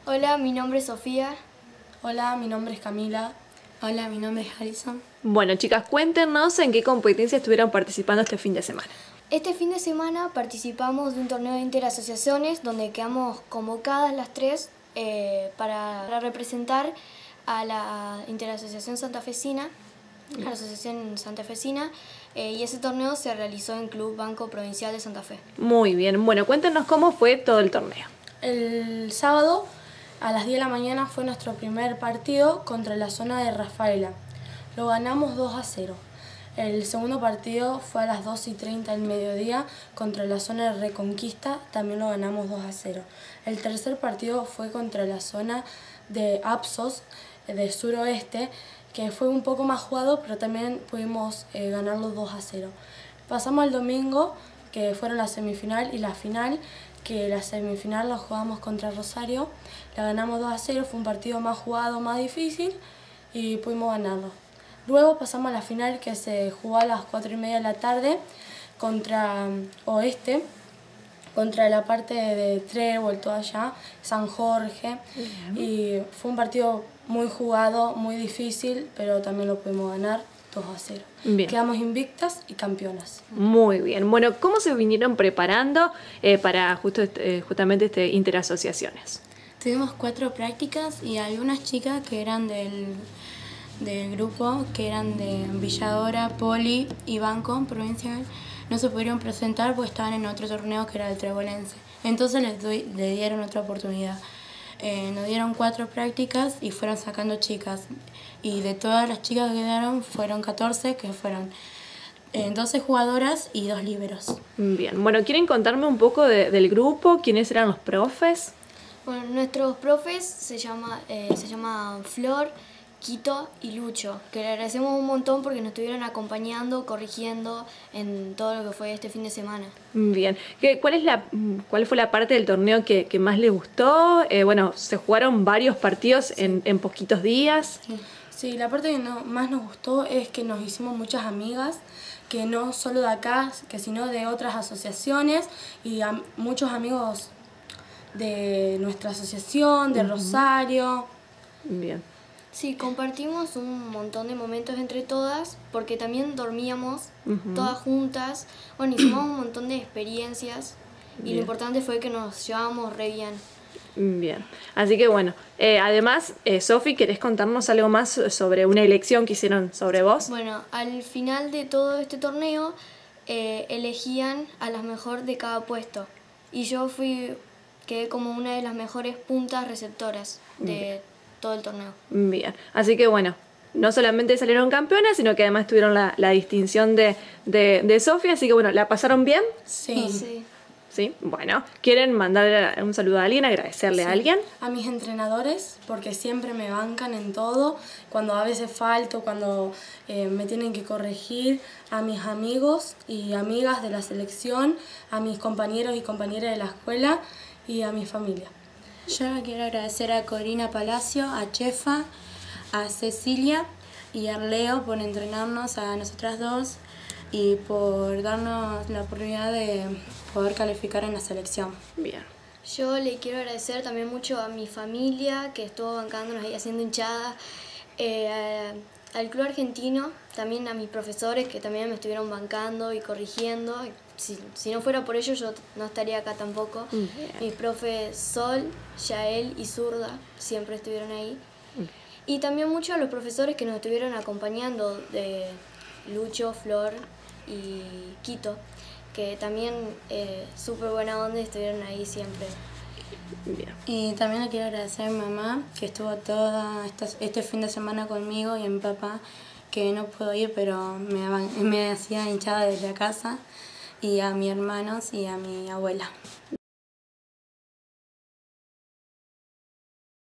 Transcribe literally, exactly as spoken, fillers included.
Hola, mi nombre es Sofía. Hola, mi nombre es Camila. Hola, mi nombre es Alison. Bueno, chicas, cuéntenos en qué competencia estuvieron participando este fin de semana. Este fin de semana participamos de un torneo de interasociaciones donde quedamos convocadas las tres eh, para, para representar a la Interasociación Santafesina, a la Asociación Santafesina, eh, y ese torneo se realizó en Club Banco Provincial de Santa Fe. Muy bien, bueno, cuéntenos cómo fue todo el torneo. El sábado a las diez de la mañana fue nuestro primer partido contra la zona de Rafaela. Lo ganamos dos a cero. El segundo partido fue a las dos y treinta del mediodía contra la zona de Reconquista, también lo ganamos dos a cero. El tercer partido fue contra la zona de Apsos, de suroeste, que fue un poco más jugado, pero también pudimos eh, ganarlo dos a cero. Pasamos al domingo, que fueron la semifinal y la final, que la semifinal la jugamos contra Rosario, la ganamos dos a cero, fue un partido más jugado, más difícil y pudimos ganarlo. Luego pasamos a la final, que se jugó a las cuatro y media de la tarde contra um, Oeste, contra la parte de Trébol, todo allá, San Jorge. Uh-huh. Y fue un partido muy jugado, muy difícil, pero también lo pudimos ganar dos a cero. Bien. Quedamos invictas y campeonas. Muy bien. Bueno, ¿cómo se vinieron preparando eh, para justo este, eh, justamente este interasociaciones? Tuvimos cuatro prácticas y algunas chicas que eran del... del grupo, que eran de Villadora, Poli y Banco Provincial, no se pudieron presentar porque estaban en otro torneo que era el Trebolense. Entonces les, doy, les dieron otra oportunidad. Eh, nos dieron cuatro prácticas y fueron sacando chicas. Y de todas las chicas que quedaron, fueron catorce, que fueron eh, doce jugadoras y dos líberos. Bien, bueno, ¿quieren contarme un poco de, del grupo? ¿Quiénes eran los profes? Bueno, nuestros profes se llama, eh, se llama Flor, Quito y Lucho, que le agradecemos un montón porque nos estuvieron acompañando, corrigiendo en todo lo que fue este fin de semana. Bien, ¿Qué, cuál, es la, ¿cuál fue la parte del torneo que, que más les gustó? Eh, bueno, se jugaron varios partidos en, en poquitos días. Sí, sí, la parte que no, más nos gustó es que nos hicimos muchas amigas, que no solo de acá, que sino de otras asociaciones y a, muchos amigos de nuestra asociación, de uh-huh. Rosario. Bien. Sí, compartimos un montón de momentos entre todas, porque también dormíamos uh-huh. todas juntas. Bueno, hicimos un montón de experiencias y bien. Lo importante fue que nos llevábamos re bien. Bien, así que bueno, eh, además, eh, Sofi, ¿querés contarnos algo más sobre una elección que hicieron sobre vos? Bueno, al final de todo este torneo eh, elegían a las mejor de cada puesto y yo fui, quedé como una de las mejores puntas receptoras de bien. Todo el torneo. Bien, así que bueno, no solamente salieron campeonas, sino que además tuvieron la, la distinción de, de, de Sofía, así que bueno, ¿la pasaron bien? Sí. Sí. Sí, bueno, ¿quieren mandar un saludo a alguien, agradecerle sí. a alguien? A mis entrenadores, porque siempre me bancan en todo, cuando a veces falto, cuando eh, me tienen que corregir, a mis amigos y amigas de la selección, a mis compañeros y compañeras de la escuela y a mi familia. Yo quiero agradecer a Corina Palacio, a Chefa, a Cecilia y a Leo por entrenarnos a nosotras dos y por darnos la oportunidad de poder calificar en la selección. Bien. Yo le quiero agradecer también mucho a mi familia que estuvo bancándonos y haciendo hinchadas, eh, al club argentino, también a mis profesores que también me estuvieron bancando y corrigiendo. Si, si no fuera por ellos yo no estaría acá tampoco. Bien. Mis profes Sol, Yael y Zurda siempre estuvieron ahí. Bien. Y también mucho a los profesores que nos estuvieron acompañando, de Lucho, Flor y Quito, que también eh, súper buena onda, estuvieron ahí siempre. Bien. Y también le quiero agradecer a mi mamá que estuvo todo este fin de semana conmigo y a mi papá que no pudo ir pero me, me hacía hinchada desde la casa, y a mis hermanos y a mi abuela.